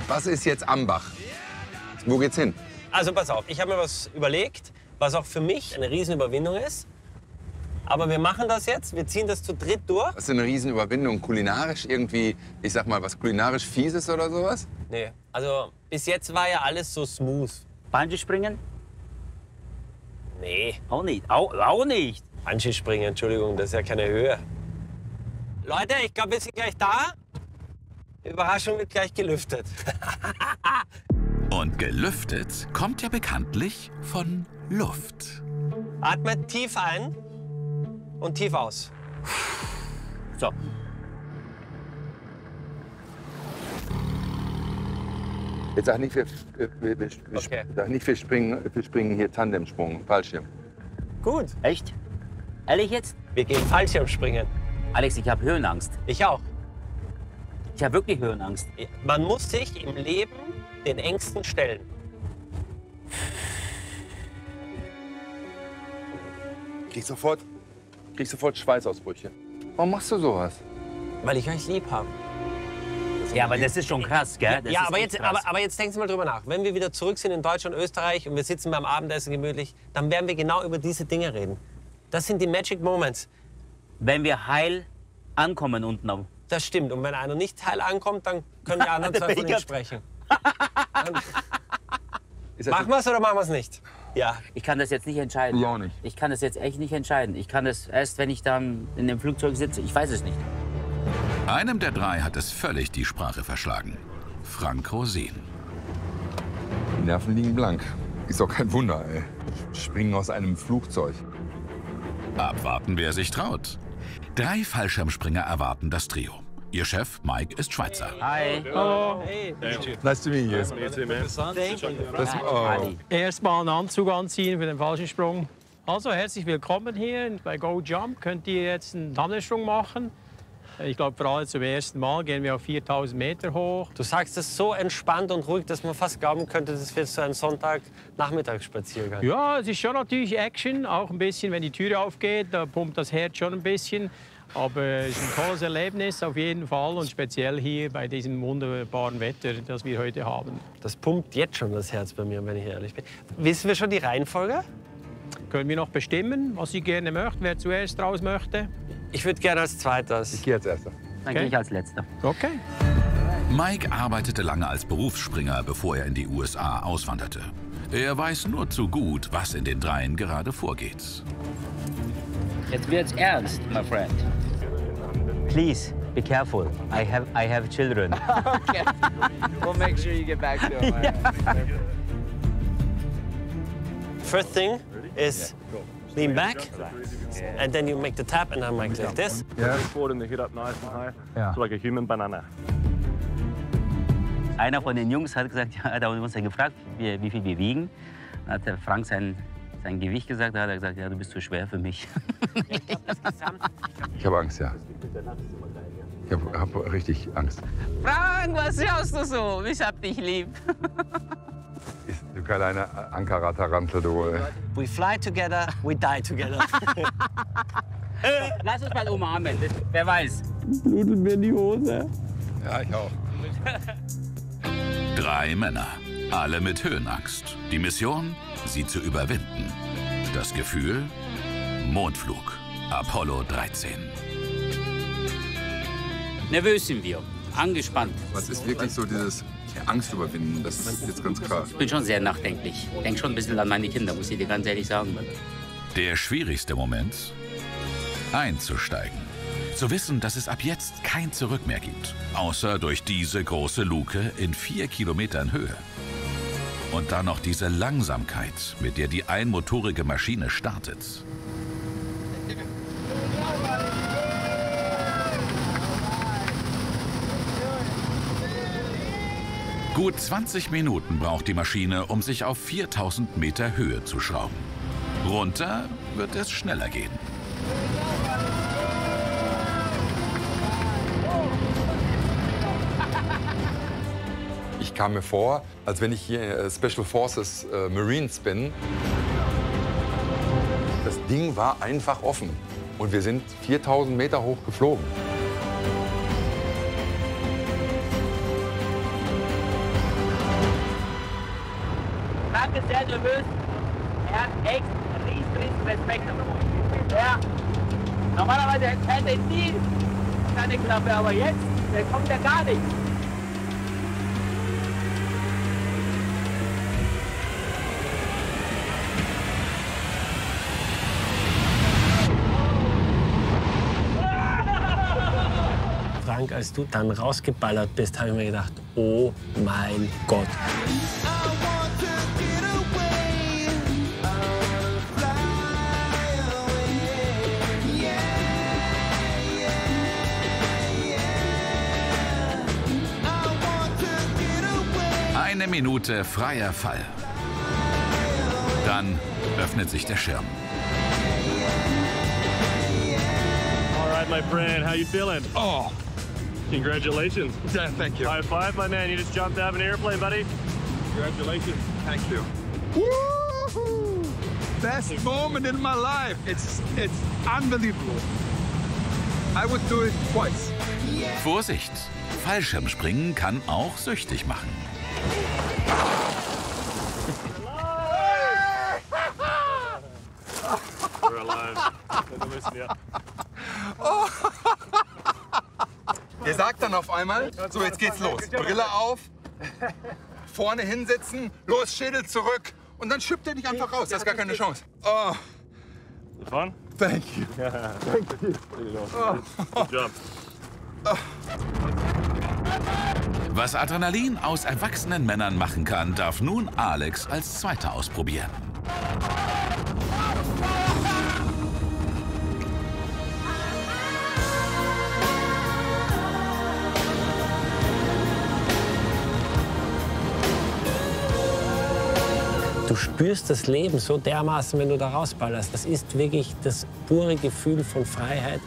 Was ist jetzt Ambach? Wo geht's hin? Also pass auf, ich habe mir was überlegt, was auch für mich eine Riesenüberwindung ist. Aber wir machen das jetzt, wir ziehen das zu dritt durch. Das ist eine Riesenüberwindung. Kulinarisch irgendwie, ich sag mal, was kulinarisch Fieses oder sowas? Nee, also bis jetzt war ja alles so smooth. Bungee springen? Nee, Auch nicht. Auch nicht. Bungee springen, Entschuldigung, das ist ja keine Höhe. Leute, ich glaube, wir sind gleich da. Die Überraschung wird gleich gelüftet. Und gelüftet kommt ja bekanntlich von Luft. Atmet tief ein und tief aus. So. Jetzt sag nicht, wir Okay. sag nicht, wir springen hier Tandemsprung, Fallschirm. Gut, Echt? Ehrlich jetzt? wir gehen Fallschirmspringen. Alex, ich habe Höhenangst. Ich auch. Ich habe wirklich Höhenangst. Man muss sich im Leben den Ängsten stellen. Krieg sofort Schweißausbrüche. Warum machst du sowas? Weil ich euch lieb habe. Ja, aber das ist schon krass, gell? Das Ja, ist aber echt jetzt, krass. aber jetzt denken Sie mal drüber nach. Wenn wir wieder zurück sind in Deutschland, Österreich und wir sitzen beim Abendessen gemütlich, dann werden wir genau über diese Dinge reden. Das sind die Magic Moments. Wenn wir heil ankommen unten auf. Das stimmt. Und wenn einer nicht heil ankommt, dann können die anderen zwei von ihm sprechen. Machen wir es oder machen wir es nicht? Ja. Ich kann das jetzt nicht entscheiden. Ich auch nicht. Ich kann das jetzt echt nicht entscheiden. Ich kann es erst, wenn ich dann in dem Flugzeug sitze. Ich weiß es nicht. Einem der drei hat es völlig die Sprache verschlagen. Frank Rosin. Die Nerven liegen blank. Ist doch kein Wunder, ey. Springen aus einem Flugzeug. Abwarten, wer sich traut. 3 Fallschirmspringer erwarten das Trio. Ihr Chef Mike ist Schweizer. Hi. Nice to meet you. Ali. Erstmal einen Anzug anziehen für den Fallschirmsprung. Also herzlich willkommen hier bei Go Jump. Könnt ihr jetzt einen Tandemsprung machen? Ich glaube, für alle zum ersten Mal gehen wir auf 4000 Meter hoch. Du sagst es so entspannt und ruhig, dass man fast glauben könnte, das wird so ein Sonntagnachmittagsspaziergang. Ja, es ist schon natürlich Action, auch ein bisschen, wenn die Tür aufgeht, da pumpt das Herz schon ein bisschen. Aber es ist ein tolles Erlebnis auf jeden Fall und speziell hier bei diesem wunderbaren Wetter, das wir heute haben. Das pumpt jetzt schon das Herz bei mir, wenn ich ehrlich bin. Wissen wir schon die Reihenfolge? Können wir noch bestimmen, was Sie gerne möchten, wer zuerst raus möchte? Ich würde gerne als Zweites. Ich gehe als Erster. Dann gehe ich als Letzter. Okay. Mike arbeitete lange als Berufsspringer, bevor er in die USA auswanderte. Er weiß nur zu gut, was in den dreien gerade vorgeht. Jetzt wird's ernst, my friend. Please, be careful. I have children. Okay. We'll make sure you get back to him. First thing is lean back, and then you make the tap, and then like this. Forward and the head up nice and high. So like a human banana. Einer von den Jungs hat gesagt, ja, da hat uns gefragt, wie viel wir wiegen. Dann hat der Frank sein Gewicht gesagt, da hat er gesagt, ja, du bist zu schwer für mich. Ich habe Angst, ja. Ich hab richtig Angst. Frank, was schaust du so? Ich hab dich lieb. Du kleiner Ankara-Tarantel, du. We fly together, we die together. Lass uns mal umarmen, wer weiß. Blutet mir die Hose. Ja, ich auch. 3 Männer, alle mit Höhenangst. Die Mission, sie zu überwinden. Das Gefühl, Mondflug, Apollo 13. Nervös sind wir, angespannt. Was ist wirklich so dieses Angst überwinden? Das ist jetzt ganz klar. Ich bin schon sehr nachdenklich. Denk schon ein bisschen an meine Kinder, muss ich dir ganz ehrlich sagen. Der schwierigste Moment, einzusteigen. Zu wissen, dass es ab jetzt kein Zurück mehr gibt. Außer durch diese große Luke in 4 Kilometern Höhe. Und dann noch diese Langsamkeit, mit der die einmotorige Maschine startet. Gut 20 Minuten braucht die Maschine, um sich auf 4000 Meter Höhe zu schrauben. Runter wird es schneller gehen. Ich kam mir vor, als wenn ich hier Special Forces Marines bin. Das Ding war einfach offen. Und wir sind 4000 Meter hoch geflogen. ist sehr nervös. Er hat echt riesen Respekt davor. Ja. Normalerweise hätte er nie seine Klappe, aber jetzt, der kommt ja gar nicht. Frank, als du dann rausgeballert bist, habe ich mir gedacht, oh mein Gott. Eine Minute freier Fall. Dann öffnet sich der Schirm. All right, my friend, how you feeling? Oh, Congratulations. yeah, thank you. High five, my man. You just jumped out of an airplane, buddy. Congratulations. Thank you. Woohoo! Best moment in my life. It's unbelievable. I would do it twice. Vorsicht! Fallschirmspringen kann auch süchtig machen. We're alive. Der sagt dann auf einmal, so jetzt geht's los. Brille auf, vorne hinsetzen, los, Schädel zurück. Und dann schippt er dich einfach raus. Das ist gar keine Chance. Oh, Fun? thank you. Good job. Was Adrenalin aus erwachsenen Männern machen kann, darf nun Alex als Zweiter ausprobieren. Du spürst das Leben so dermaßen, wenn du da rausballerst. Das ist wirklich das pure Gefühl von Freiheit.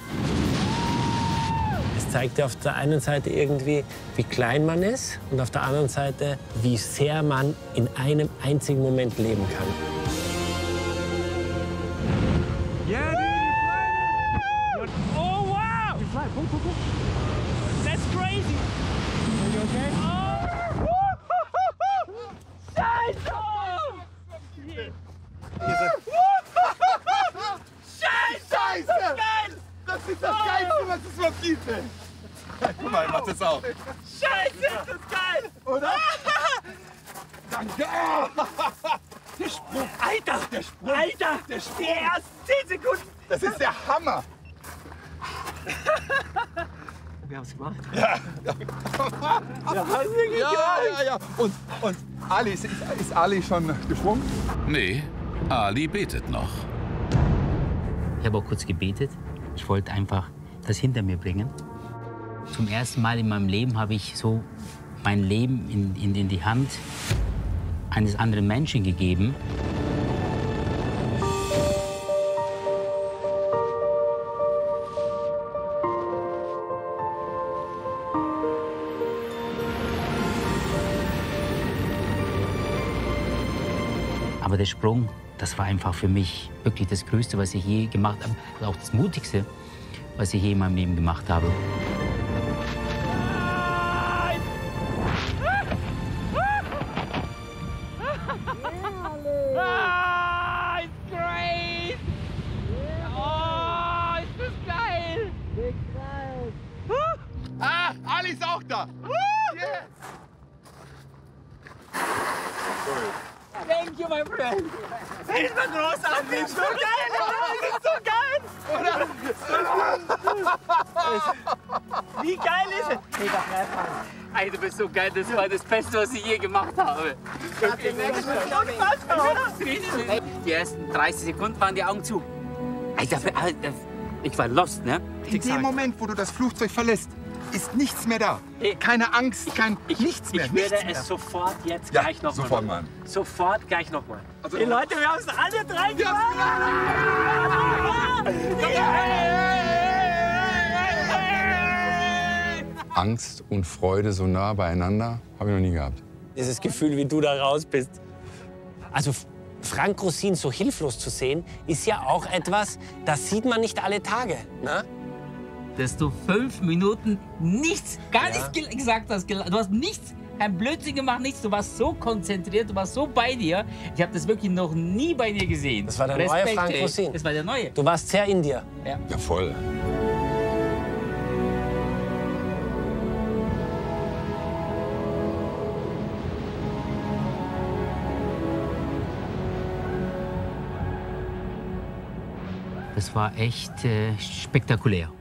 Es zeigt dir auf der einen Seite irgendwie, wie klein man ist und auf der anderen Seite, wie sehr man in einem einzigen Moment leben kann. Yeah, dude, you're flying. Oh, wow! You fly. Go, go, go. That's crazy. Are you okay? Scheiße! Scheiße! Geil! Das ist das Geilste, was es überhaupt gibt. Guck mal, ich mach das auch. Scheiße, ist das geil! Oder? Danke! Der Sprung! Alter! Der Sprung! Alter! Der Sprung! Die ersten 10 Sekunden! Das ist der Hammer! Wir haben es gemacht. Ja, wirklich ja. Und Ali, ist Ali schon gesprungen? Nee, Ali betet noch. Ich habe auch kurz gebetet. Ich wollte einfach das hinter mir bringen. Zum ersten Mal in meinem Leben habe ich so mein Leben in die Hand eines anderen Menschen gegeben. Aber der Sprung, das war einfach für mich wirklich das Größte, was ich je gemacht habe. Und auch das Mutigste, was ich je in meinem Leben gemacht habe. It's great! Oh, ist das geil! Ah, Ali ist auch da! Yes! Thank you, my friend! Das ist so großartig! So geil! Das ist so geil! Wie geil ist es? Ey, du bist so geil, das war das Beste, was ich je gemacht habe. Die ersten 30 Sekunden waren die Augen zu. Alter, ich war lost, ne? In dem Moment, wo du das Flugzeug verlässt, ist nichts mehr da. Keine Angst, nichts mehr. Ich werde nichts mehr. es sofort jetzt Ja, gleich noch sofort mal. machen. Sofort gleich noch mal. Also, Hey Leute, wir haben es alle drei gemacht! Angst und Freude so nah beieinander habe ich noch nie gehabt. Dieses Gefühl, wie du da raus bist. Also Frank Rosin so hilflos zu sehen, ist ja auch etwas, das sieht man nicht alle Tage. Ne? Dass du 5 Minuten nichts, gar nichts gesagt hast. Du hast nichts kein Blödsinn gemacht, nichts. Du warst so konzentriert, du warst so bei dir. Ich habe das wirklich noch nie bei dir gesehen. Das war der neue Frank Rosin. Das war der neue. Du warst sehr in dir. Ja. Ja, voll. Das war echt spektakulär.